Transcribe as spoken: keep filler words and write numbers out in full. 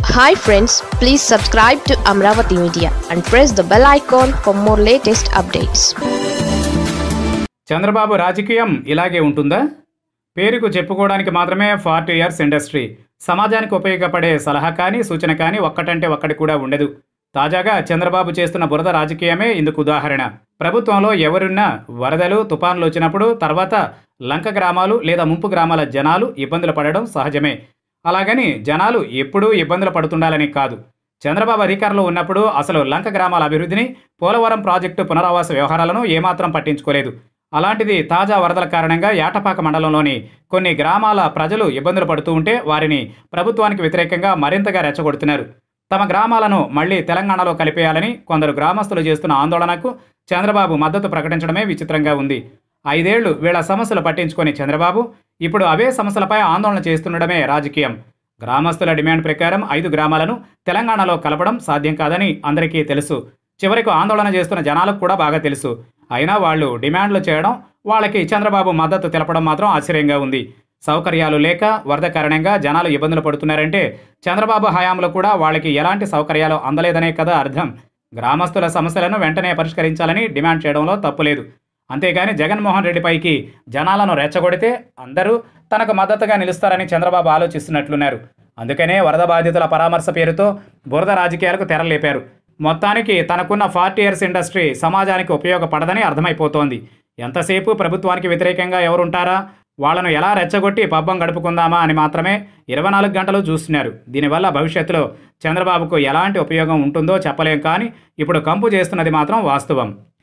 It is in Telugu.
Hi friends, please subscribe to Amaravathi Media and press the bell icon for more latest updates. Chandrababu రాజకీయం ఇలాగే ఉంటుందా? పేరుకు చెప్పుకోవడానికి మాత్రమే ఫార్టీ ఇయర్స్ ఇండస్ట్రీ. సమాజానికి ఉపయోగపడే సలహా కానీ సూచన కానీ ఒక్కటంటే ఒక్కటి కూడా ఉండదు. తాజాగా చంద్రబాబు చేస్తున్న బురద రాజకీయమే ఇందుకు ఉదాహరణ. ప్రభుత్వంలో ఎవరున్నా వరదలు తుఫాన్లు వచ్చినప్పుడు తర్వాత లంక గ్రామాలు లేదా ముంపు గ్రామాల జనాలు ఇబ్బందులు పడడం సహజమే. అలాగని జనాలు ఎప్పుడూ ఇబ్బందులు పడుతుండాలని కాదు. చంద్రబాబు అధికారంలో ఉన్నప్పుడు అసలు లంక గ్రామాల అభివృద్ధిని, పోలవరం ప్రాజెక్టు పునరావాస వ్యవహారాలను ఏమాత్రం పట్టించుకోలేదు. అలాంటిది తాజా వరదల కారణంగా యాటపాక మండలంలోని కొన్ని గ్రామాల ప్రజలు ఇబ్బందులు పడుతూ ఉంటే వారిని ప్రభుత్వానికి వ్యతిరేకంగా మరింతగా రెచ్చగొడుతున్నారు. తమ గ్రామాలను మళ్లీ తెలంగాణలో కలిపేయాలని కొందరు గ్రామస్తులు చేస్తున్న ఆందోళనకు చంద్రబాబు మద్దతు ప్రకటించడమే విచిత్రంగా ఉంది. ఐదేళ్లు వీళ్ల సమస్యలు పట్టించుకొని చంద్రబాబు ఇప్పుడు అవే సమస్యలపై ఆందోళన చేస్తుండడమే రాజకీయం. గ్రామస్తుల డిమాండ్ ప్రకారం ఐదు గ్రామాలను తెలంగాణలో కలపడం సాధ్యం కాదని అందరికీ తెలుసు. చివరికి ఆందోళన చేస్తున్న జనాలకు కూడా బాగా తెలుసు. అయినా వాళ్ళు డిమాండ్లు చేయడం, వాళ్ళకి చంద్రబాబు మద్దతు తెలపడం మాత్రం ఆశ్చర్యంగా ఉంది. సౌకర్యాలు లేక వరద కారణంగా జనాలు ఇబ్బందులు పడుతున్నారంటే చంద్రబాబు హయాంలో కూడా వాళ్ళకి ఎలాంటి సౌకర్యాలు అందలేదనే కదా అర్థం. గ్రామస్తుల సమస్యలను వెంటనే పరిష్కరించాలని డిమాండ్ చేయడంలో తప్పులేదు. అంతేగాని జగన్మోహన్ రెడ్డిపైకి జనాలను రెచ్చగొడితే అందరూ తనకు మద్దతుగా నిలుస్తారని చంద్రబాబు ఆలోచిస్తున్నట్లున్నారు. అందుకనే వరద బాధితుల పరామర్శ పేరుతో బురద రాజకీయాలకు తెరలేపారు. మొత్తానికి తనకున్న ఫార్టీ ఇయర్స్ ఇండస్ట్రీ సమాజానికి ఉపయోగపడదని అర్థమైపోతోంది. ఎంతసేపు ప్రభుత్వానికి వ్యతిరేకంగా ఎవరుంటారా, వాళ్లను ఎలా రెచ్చగొట్టి పబ్బం గడుపుకుందామా అని మాత్రమే ఇరవై నాలుగు గంటలు చూస్తున్నారు. దీనివల్ల భవిష్యత్తులో చంద్రబాబుకు ఎలాంటి ఉపయోగం ఉంటుందో చెప్పలేం. కానీ ఇప్పుడు కంపు చేస్తున్నది మాత్రం వాస్తవం.